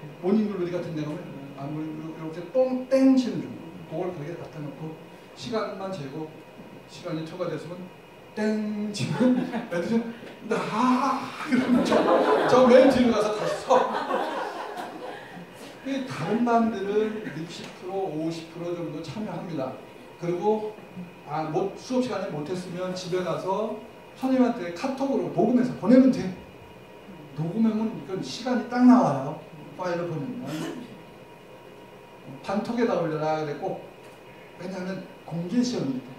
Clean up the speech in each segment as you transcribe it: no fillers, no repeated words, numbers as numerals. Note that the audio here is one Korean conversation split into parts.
모닝글로리 같은 데 가면 이렇게 똥땡 치는 중. 그걸 거기에 갖다 놓고 시간만 재고 시간이 초과됐으면 땡 치면 애들이 그러면 저 맨 뒤로 가서 다시 서. 다른 반들은 60%, 50% 정도 참여합니다. 그리고 수업 시간에 못했으면 집에 가서 선생님한테 카톡으로 녹음해서 보내면 돼. 녹음하면 이건 시간이 딱 나와요. 파일을 보내면. 단톡에다 올려라 그랬고, 왜냐하면 공개 시험이기 때문에.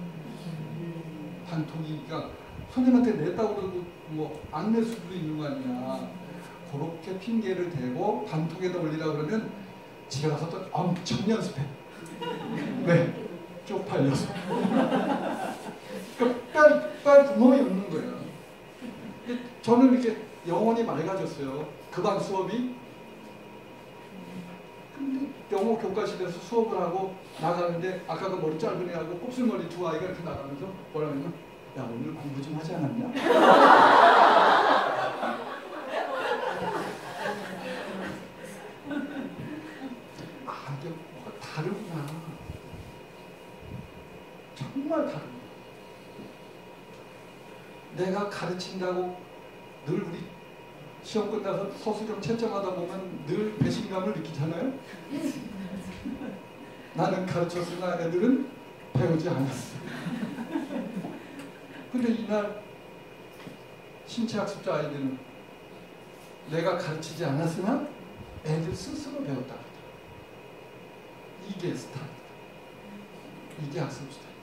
단톡이, 그러니까 선생님한테 냈다고 그러고 뭐 안 낼 수도 있는 거 아니냐. 그렇게 핑계를 대고 단톡에다 올리라 그러면 집에 가서 또 엄청 연습해. 왜? 쪽팔려서. 그러니까 빨 구멍이 없는 거예요. 저는 이렇게 영혼이 맑아졌어요. 그 반 수업이. 근데 영어 교과실에서 수업을 하고 나가는데 아까 그 머리 짧은 애하고 곱슬머리 두 아이가 이렇게 나가면서 뭐라 그러면 야 오늘 공부 좀 하지 않았냐? 이게 뭐가 다르구나. 정말 다릅니다. 내가 가르친다고 늘 우리 시험 끝나서 서술형 채점하다 보면 늘 배신감을 느끼잖아요. 나는 가르쳤으나 애들은 배우지 않았어. 근데 이날 신체학습자 아이들은 내가 가르치지 않았으나 애들 스스로 배웠다. 이게 스타일. 이게 학습 스타일.